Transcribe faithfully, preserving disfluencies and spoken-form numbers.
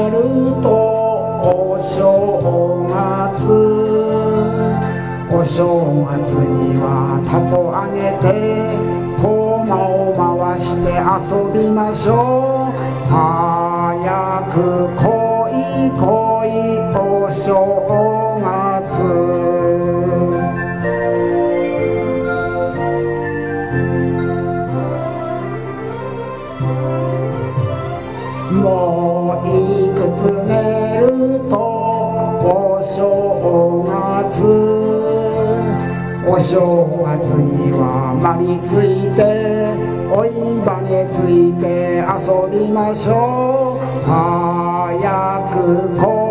寝るとお正月、お正月には凧あげてこまを回して遊びましょう。早く来い来いお正月。もういくつ寝るとお正月、お正月にはまりついておいばねついて遊びましょう。早く来